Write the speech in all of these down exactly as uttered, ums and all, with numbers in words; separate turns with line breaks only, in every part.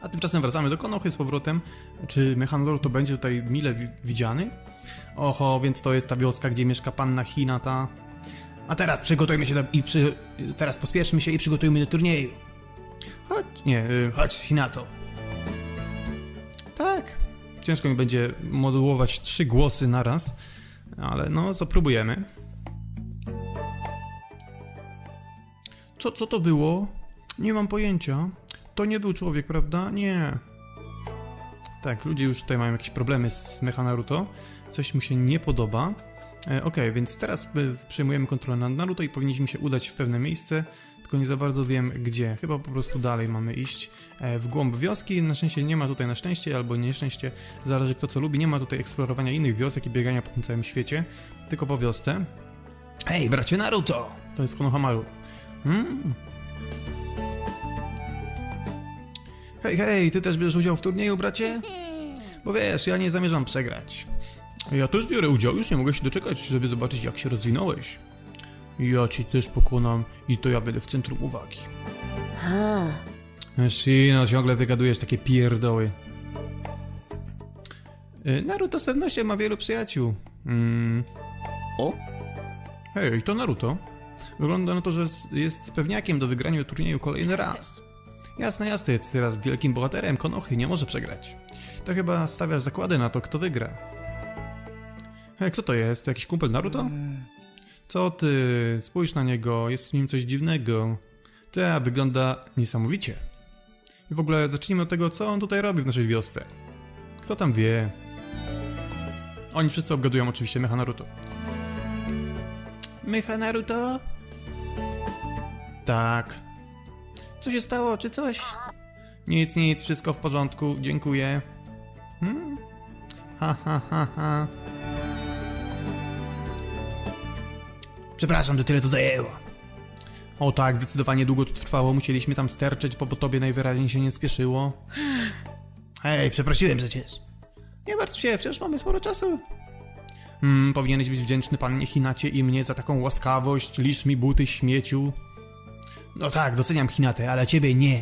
A tymczasem wracamy do Konochy z powrotem. Czy Mecha Naruto będzie tutaj mile wi widziany? Oho, więc to jest ta wioska, gdzie mieszka panna Hinata. A teraz przygotujmy się do... i przy... teraz pospieszmy się i przygotujmy do turnieju. Chodź... nie, chodź Hinato. Tak. Ciężko mi będzie modułować trzy głosy naraz, ale no, zapróbujemy. Co, co to było? Nie mam pojęcia. To nie był człowiek, prawda? Nie. Tak, ludzie już tutaj mają jakieś problemy z Mecha Naruto. Coś mu się nie podoba. E, ok, więc teraz przejmujemy kontrolę nad Naruto i powinniśmy się udać w pewne miejsce, tylko nie za bardzo wiem gdzie. Chyba po prostu dalej mamy iść e, w głąb wioski. Na szczęście nie ma tutaj, na szczęście albo nieszczęście, zależy kto co lubi, nie ma tutaj eksplorowania innych wiosek i biegania po tym całym świecie, tylko po wiosce. Hej, bracie Naruto! To jest Konohamaru. Hmm. Hej, hej, ty też bierzesz udział w turnieju, bracie? Bo wiesz, ja nie zamierzam przegrać. Ja też biorę udział, już nie mogę się doczekać, żeby zobaczyć jak się rozwinąłeś. Ja ci też pokonam i to ja będę w centrum uwagi. Ha. Shino, ciągle wygadujesz takie pierdoły. Naruto z pewnością ma wielu przyjaciół. Mm. O? Hej, to Naruto. Wygląda na to, że jest pewniakiem do wygrania turnieju kolejny raz. Jasne, jasne, jest teraz wielkim bohaterem Konochy, nie może przegrać. To chyba stawiasz zakłady na to, kto wygra. Hej, kto to jest? To jakiś kumpel Naruto? Co ty? Spójrz na niego, jest w nim coś dziwnego. Ta wygląda niesamowicie. I w ogóle zacznijmy od tego, co on tutaj robi w naszej wiosce. Kto tam wie? Oni wszyscy obgadują oczywiście Mecha Naruto. Mecha Naruto? Tak. Co się stało, czy coś? Nic, nic, wszystko w porządku, dziękuję. Hmm? Ha, ha, ha, ha. Przepraszam, że tyle to zajęło. O tak, zdecydowanie długo to trwało, musieliśmy tam sterczeć, bo po tobie najwyraźniej się nie spieszyło. Hej, przeprosiłem przecież. Nie martw się, wciąż mamy sporo czasu. Hmm, powinieneś być wdzięczny pannie Hinacie i mnie za taką łaskawość, licz mi buty, śmieciu. No tak, doceniam Hinatę, ale ciebie nie.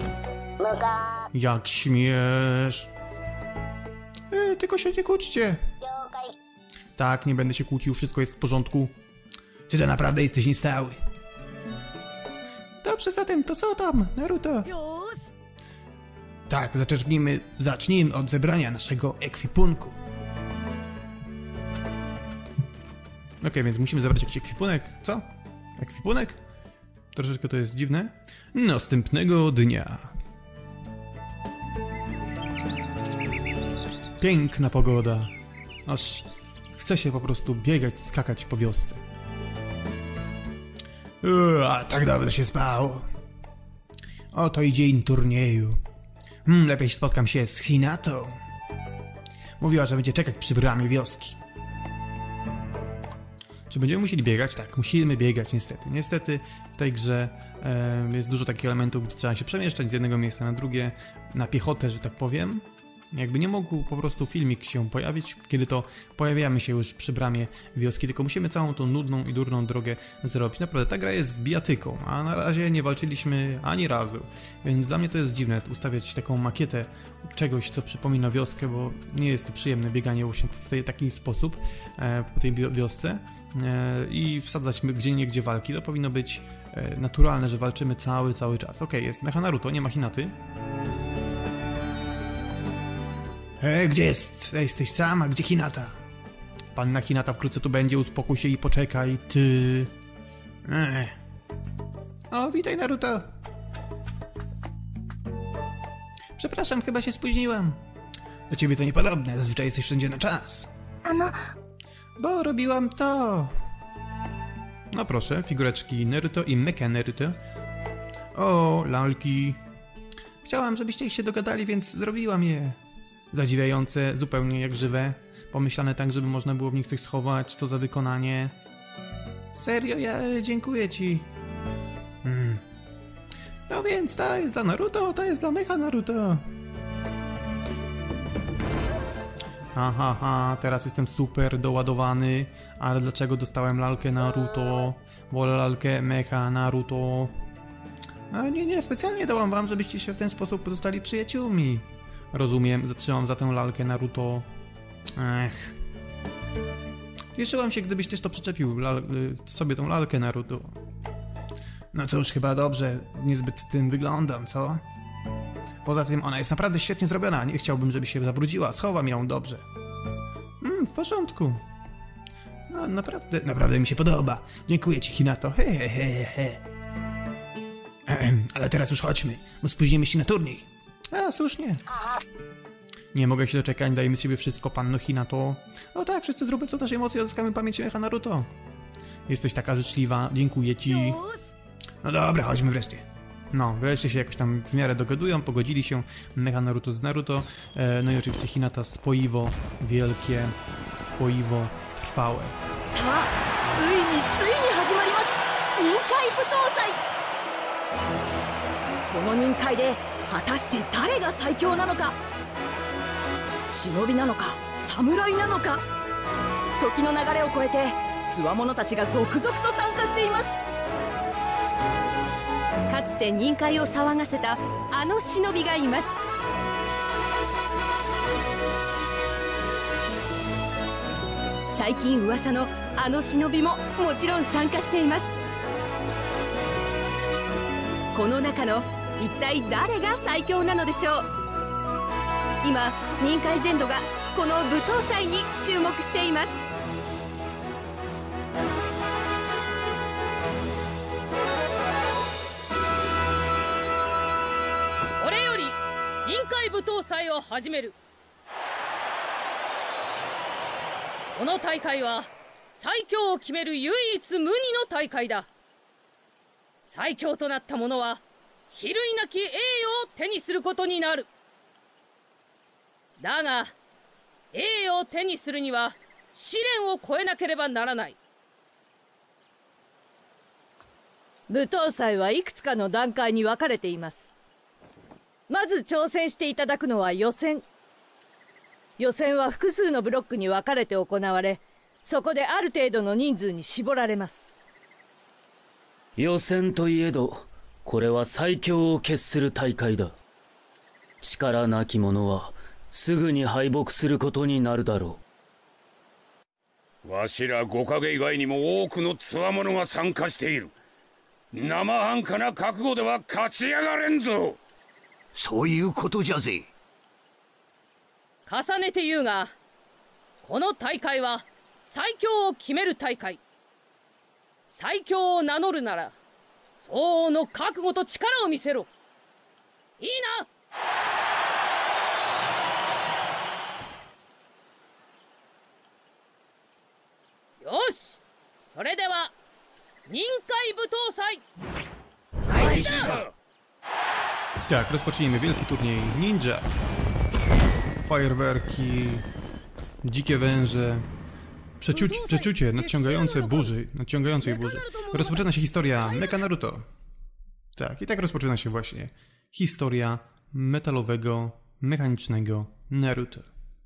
Jak śmiesz. E, tylko się nie kłóćcie. Tak, nie będę się kłócił, wszystko jest w porządku. Czy to naprawdę jesteś niestały? Dobrze, zatem to co tam, Naruto? Tak, zaczerpnijmy, zacznijmy od zebrania naszego ekwipunku. Okej, okay, więc musimy zebrać jakiś ekwipunek. Co? Ekwipunek? Troszeczkę to jest dziwne. Następnego dnia. Piękna pogoda. Aż chce się po prostu biegać, skakać po wiosce. Uaa, tak dobrze się spało. Oto i dzień turnieju. Hmm, lepiej spotkam się z Hinatą. Mówiła, że będzie czekać przy bramie wioski. Czy będziemy musieli biegać? Tak, musimy biegać niestety. Niestety w tej grze e, jest dużo takich elementów, gdzie trzeba się przemieszczać z jednego miejsca na drugie, na piechotę, że tak powiem. Jakby nie mógł po prostu filmik się pojawić, kiedy to pojawiamy się już przy bramie wioski, tylko musimy całą tą nudną i durną drogę zrobić. Naprawdę, ta gra jest z bijatyką, a na razie nie walczyliśmy ani razu, więc dla mnie to jest dziwne ustawiać taką makietę czegoś, co przypomina wioskę, bo nie jest to przyjemne bieganie właśnie w tej, taki sposób e, po tej wiosce e, i wsadzać gdzie niegdzie walki. To powinno być e, naturalne, że walczymy cały, cały czas. Okej, okay, jest Mecha Naruto, nie ma Hinaty. E, gdzie jest? E, jesteś sama? Gdzie Hinata? Panna Hinata wkrótce tu będzie, uspokój się i poczekaj, ty... E. O, witaj Naruto. Przepraszam, chyba się spóźniłam. Do ciebie to niepodobne, zazwyczaj jesteś wszędzie na czas. Ano... Bo robiłam to. No proszę, figureczki Naruto i Mecha Naruto. O, lalki. Chciałam, żebyście się dogadali, więc zrobiłam je. Zadziwiające, zupełnie jak żywe. Pomyślane tak, żeby można było w nich coś schować. Co za wykonanie. Serio, ja dziękuję ci. Hmm. No więc ta jest dla Naruto, ta jest dla Mecha Naruto. Ha, ha, ha, teraz jestem super doładowany. Ale dlaczego dostałem lalkę Naruto? Wolę lalkę Mecha Naruto. A nie, nie, specjalnie dałam wam, żebyście się w ten sposób pozostali przyjaciółmi. Rozumiem, zatrzymam za tę lalkę Naruto. Ech. Cieszyłam się, gdybyś też to przyczepił lal sobie tą lalkę Naruto. No cóż, chyba dobrze, niezbyt tym wyglądam, co? Poza tym ona jest naprawdę świetnie zrobiona, nie chciałbym, żeby się zabrudziła, schowam ją dobrze. Mm, w porządku. No naprawdę, naprawdę mi się podoba. Dziękuję ci, Hinato. He, he, he, he. Ehem, ale teraz już chodźmy, bo spóźnimy się na turniej. A, słusznie. Nie mogę się doczekać, dajemy z siebie wszystko, panno Hinato. O tak, wszyscy zróbmy co naszej mocy, odzyskamy pamięć Mecha Naruto. Jesteś taka życzliwa, dziękuję ci. No dobra, chodźmy wreszcie. No, wreszcie się jakoś tam w miarę dogadują, pogodzili się Mecha Naruto z Naruto. E, no i oczywiście Hinata spoiwo, wielkie, spoiwo, trwałe.
かつて忍界を騒がせたあの忍びがいます。最近噂のあの忍びももちろん参加しています。この中の一体誰が最強なのでしょう。今忍界全土がこの舞踏祭に注目しています。
臨海舞踏祭を始める。この大会は最強を決める唯一無二の大会だ。最強となった者は比類なき栄誉を手にすることになる。だが栄誉を手にするには試練を越えなければならない。
舞踏祭はいくつかの段階に分かれています。まず挑戦していただくのは予選。予選は複数のブロックに分かれて行われ、そこである程度の人数に絞られます。
予選といえど、これは最強を決する大会だ。力なき者はすぐに敗北することになるだろ
う。わしら五影以外にも多くの強者が参加している。生半可な覚悟では勝ち上がれんぞ。
そういうことじゃぜ。
重ねて言うが、この大会は最強を決める大会。最強を名乗るなら相応の覚悟と力を見せろ。いいな。よし、それでは忍界舞踏祭開始だ。
Tak, rozpocznijmy wielki turniej ninja. Fajerwerki, dzikie węże, przeczuci, przeczucie nadciągające burzy, nadciągającej burzy. Rozpoczyna się historia Mecha Naruto. Tak, i tak rozpoczyna się właśnie historia metalowego, mechanicznego Naruto.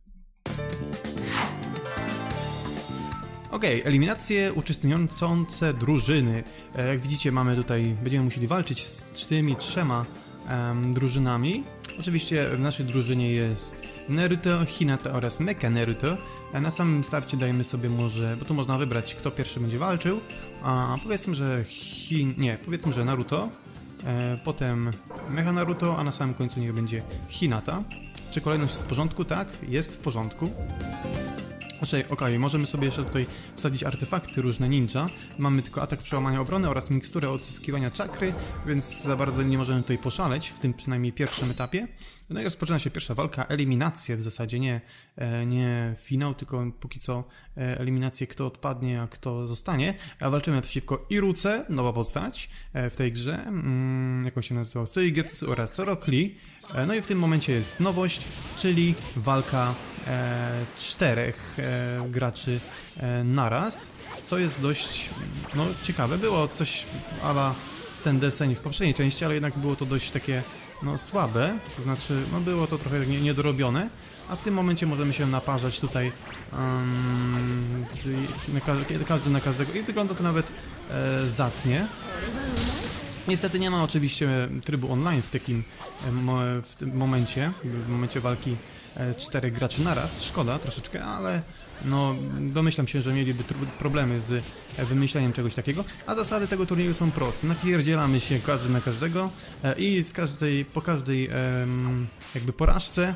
Ok, eliminacje uczestniczące drużyny. Jak widzicie, mamy tutaj, będziemy musieli walczyć z tymi trzema um, drużynami. Oczywiście w naszej drużynie jest Naruto, Hinata oraz Mecha Naruto. Na samym starcie dajemy sobie może, bo tu można wybrać, kto pierwszy będzie walczył. A powiedzmy, że Hin... nie, powiedzmy, że Naruto, e, potem Mecha Naruto, a na samym końcu niech będzie Hinata. Czy kolejność jest w porządku? Tak, jest w porządku. Znaczy, okej, okay, możemy sobie jeszcze tutaj wsadzić artefakty różne ninja. Mamy tylko atak przełamania obrony oraz miksturę odzyskiwania czakry, więc za bardzo nie możemy tutaj poszaleć, w tym przynajmniej pierwszym etapie. No i rozpoczyna się pierwsza walka, eliminacje w zasadzie, nie, nie finał, tylko póki co eliminacje, kto odpadnie, a kto zostanie. A walczymy przeciwko Iruce, nowa postać w tej grze, hmm, jaką się nazywa, Seigetsu oraz Rock Lee. No i w tym momencie jest nowość, czyli walka e, czterech e, graczy e, naraz, co jest dość no, ciekawe. Było coś a la ten deseń w poprzedniej części, ale jednak było to dość takie no, słabe, to znaczy no, było to trochę nie, niedorobione, a w tym momencie możemy się naparzać tutaj um, na ka każdy na każdego i wygląda to nawet e, zacnie. Niestety nie ma oczywiście trybu online w takim w tym momencie, w momencie walki czterech graczy naraz. Szkoda troszeczkę, ale no domyślam się, że mieliby problemy z wymyśleniem czegoś takiego, a zasady tego turnieju są proste. Napierdzielamy się każdy na każdego i z każdej, po każdej jakby porażce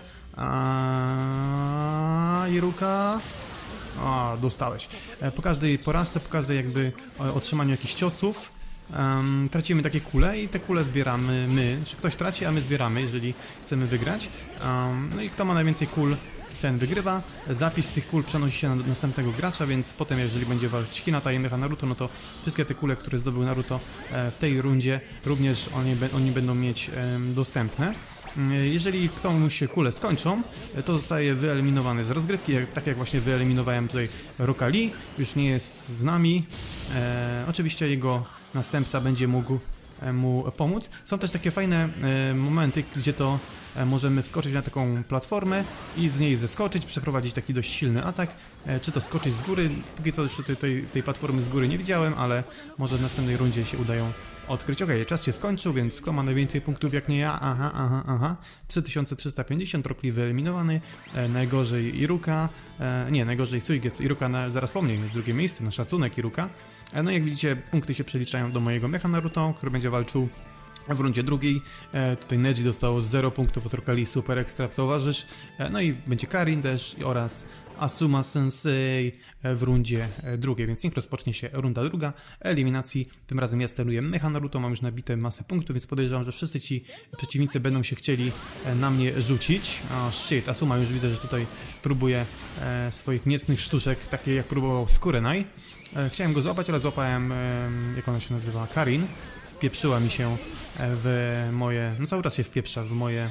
a Iruka a dostałeś. Po każdej porażce, po każdej jakby otrzymaniu jakichś ciosów Um, tracimy takie kule i te kule zbieramy my, czy ktoś traci, a my zbieramy, jeżeli chcemy wygrać. Um, no i kto ma najwięcej kul, ten wygrywa. Zapis z tych kul przenosi się na następnego gracza, więc potem, jeżeli będzie walczyć Hinata i Mecha Naruto, no to wszystkie te kule, które zdobył Naruto e, w tej rundzie, również oni, oni będą mieć e, dostępne. Jeżeli komuś się kule skończą, to zostaje wyeliminowany z rozgrywki, tak jak właśnie wyeliminowałem tutaj Rocka Lee, już nie jest z nami. E, oczywiście jego następca będzie mógł mu pomóc. Są też takie fajne e, momenty, gdzie to e, możemy wskoczyć na taką platformę i z niej zeskoczyć, przeprowadzić taki dość silny atak, e, czy to skoczyć z góry. Póki co jeszcze tej, tej, tej platformy z góry nie widziałem, ale może w następnej rundzie się udają odkryć. Okej, okay, czas się skończył, więc kto ma najwięcej punktów jak nie ja? Aha, aha, aha. trzy tysiące trzysta pięćdziesiąt, Rock Lee wyeliminowany. E, najgorzej Iruka. E, nie, najgorzej Suigetsu. Iruka na, zaraz po mnie jest drugie miejsce, na szacunek Iruka. E, no jak widzicie, punkty się przeliczają do mojego Mecha Naruto, który będzie walczył w rundzie drugiej. E, tutaj Neji dostało zero punktów od Rocka Lee, super ekstra towarzysz. E, no i będzie Karin też oraz Asuma Sensei w rundzie drugiej, więc niech rozpocznie się runda druga eliminacji. Tym razem ja steruję Mecha Naruto, mam już nabite masę punktów, więc podejrzewam, że wszyscy ci przeciwnicy będą się chcieli na mnie rzucić. O oh, shit, Asuma już widzę, że tutaj próbuje e, swoich niecnych sztuczek, takie jak próbował Skurenai. E, chciałem go złapać, ale złapałem, e, jak ona się nazywa, Karin. Wpieprzyła mi się w moje, no cały czas się wpieprza w moje,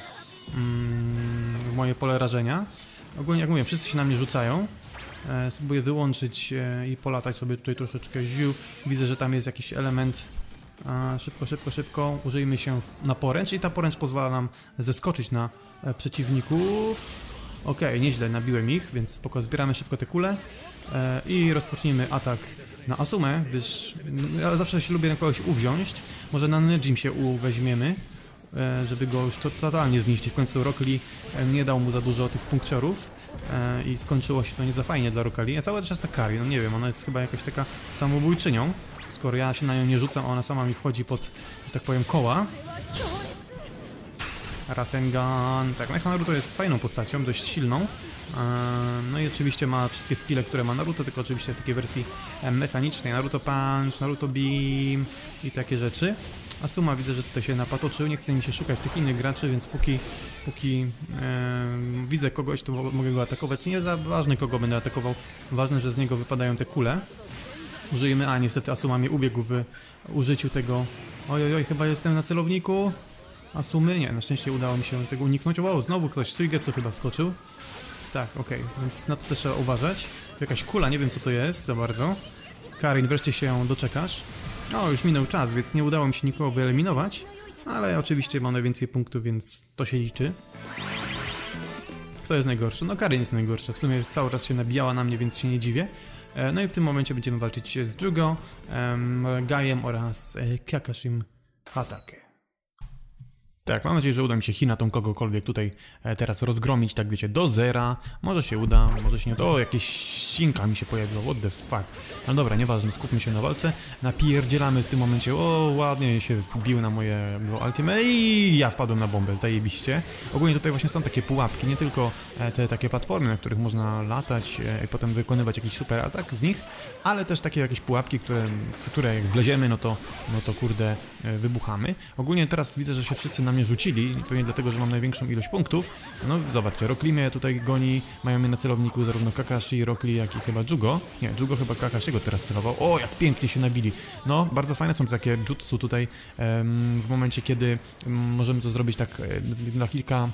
mm, w moje pole rażenia. Ogólnie, jak mówię, wszyscy się na mnie rzucają. E, spróbuję wyłączyć e, i polatać sobie tutaj troszeczkę ziół. Widzę, że tam jest jakiś element. E, szybko, szybko, szybko. Użyjmy się na poręcz i ta poręcz pozwala nam zeskoczyć na e, przeciwników. Okej, okay, nieźle, nabiłem ich, więc spoko, zbieramy szybko te kule e, i rozpocznijmy atak na Asumę, gdyż ja zawsze się lubię na kogoś uwziąć. Może na Nejim się uweźmiemy, e, żeby go już totalnie zniszczyć. W końcu Rock Lee e, nie dał mu za dużo tych punkciorów e, i skończyło się to nie za fajnie dla Rocka Lee. A cały czas ta Karin, no nie wiem, ona jest chyba jakaś taka samobójczynią, skoro ja się na nią nie rzucam, a ona sama mi wchodzi pod, że tak powiem, koła. Rasengan. Tak, Mecha Naruto jest fajną postacią, dość silną. No i oczywiście ma wszystkie skille, które ma Naruto, tylko oczywiście w takiej wersji mechanicznej. Naruto Punch, Naruto Beam i takie rzeczy. Asuma widzę, że tutaj się napatoczył, nie chce mi się szukać tych innych graczy, więc póki, póki e, widzę kogoś, to mogę go atakować. Nie za ważne, kogo będę atakował, ważne, że z niego wypadają te kule. Użyjemy, a niestety Asuma mnie ubiegł w użyciu tego. Oj, oj, oj, chyba jestem na celowniku. Asumy? Nie, na szczęście udało mi się tego uniknąć. Wow, znowu ktoś, Suigetsu chyba wskoczył. Tak, okej, okay. Więc na to też trzeba uważać. To jakaś kula, nie wiem co to jest za bardzo. Karin, wreszcie się doczekasz. No, już minął czas, więc nie udało mi się nikogo wyeliminować. Ale oczywiście mam najwięcej punktów, więc to się liczy. Kto jest najgorszy? No, Karin jest najgorsza. W sumie cały czas się nabijała na mnie, więc się nie dziwię. No i w tym momencie będziemy walczyć z Jugo, um, Gaiem oraz e, Kakashim Hatake. Tak, mam nadzieję, że uda mi się Hinatą kogokolwiek tutaj e, teraz rozgromić, tak wiecie, do zera. Może się uda, może się nie uda. O, jakieś ścinka mi się pojawiła, what the fuck. No dobra, nieważne, skupmy się na walce. Napierdzielamy w tym momencie, o, ładnie się wbił na moje ultimate i ja wpadłem na bombę, zajebiście. Ogólnie tutaj właśnie są takie pułapki, nie tylko e, te takie platformy, na których można latać e, i potem wykonywać jakiś super atak z nich, ale też takie jakieś pułapki, które, w które jak wleziemy, no to, no to kurde, e, wybuchamy. Ogólnie teraz widzę, że się wszyscy na mnie rzucili, pewnie dlatego, że mam największą ilość punktów. No zobaczcie, Rock Lee mnie tutaj goni, mają mnie na celowniku zarówno Kakashi, Rock Lee, jak i chyba Jugo. Nie, Jugo chyba Kakashiego teraz celował. O, jak pięknie się nabili. No, bardzo fajne są takie jutsu tutaj um, w momencie, kiedy um, możemy to zrobić tak um, na kilka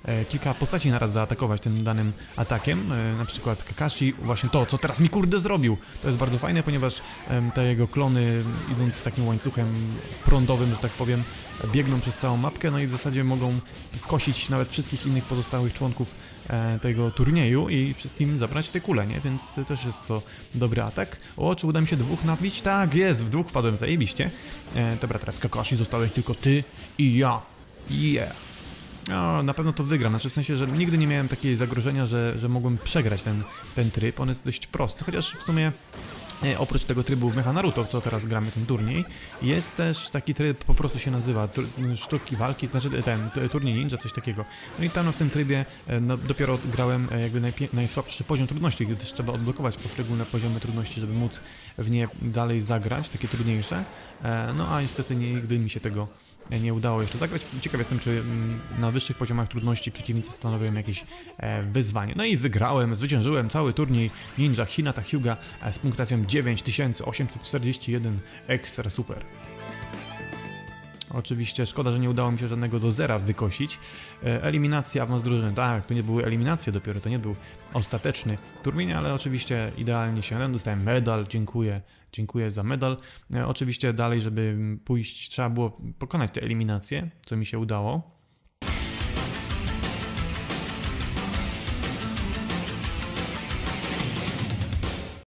e, kilka postaci naraz zaatakować tym danym atakiem, e, na przykład Kakashi, właśnie to, co teraz mi kurde zrobił. To jest bardzo fajne, ponieważ e, te jego klony, idąc z takim łańcuchem prądowym, że tak powiem, biegną przez całą mapkę, no i w zasadzie mogą skosić nawet wszystkich innych pozostałych członków e, tego turnieju i wszystkim zabrać te kule, nie? Więc też jest to dobry atak. O, czy uda mi się dwóch nabić? Tak, jest, w dwóch wpadłem, zajebiście. E, dobra, teraz Kakashi, zostałeś tylko ty i ja. Yeah. No, na pewno to wygram, znaczy w sensie, że nigdy nie miałem takiego zagrożenia, że, że mogłem przegrać ten, ten tryb, on jest dość prosty, chociaż w sumie e, oprócz tego trybu w Mecha Naruto, co teraz gramy ten turniej, jest też taki tryb, po prostu się nazywa tur, sztuki walki, znaczy ten turniej ninja, coś takiego. No i tam w tym trybie e, no, dopiero grałem e, jakby najpie, najsłabszy poziom trudności, gdyż trzeba odblokować poszczególne poziomy trudności, żeby móc w nie dalej zagrać, takie trudniejsze, e, no a niestety nigdy mi się tego nie udało jeszcze zagrać. Ciekaw jestem, czy na wyższych poziomach trudności przeciwnicy stanowią jakieś e, wyzwanie. No i wygrałem, zwyciężyłem cały turniej Ninja Hinata Hyuga e, z punktacją dziewięć tysięcy osiemset czterdzieści jeden. Ekstra super. Oczywiście szkoda, że nie udało mi się żadnego do zera wykosić. E, eliminacja awans drużyny. Tak, to nie były eliminacje dopiero, to nie był ostateczny turniej, ale oczywiście idealnie się dostałem medal, dziękuję, dziękuję za medal. E, oczywiście dalej, żeby pójść, trzeba było pokonać te eliminacje, co mi się udało.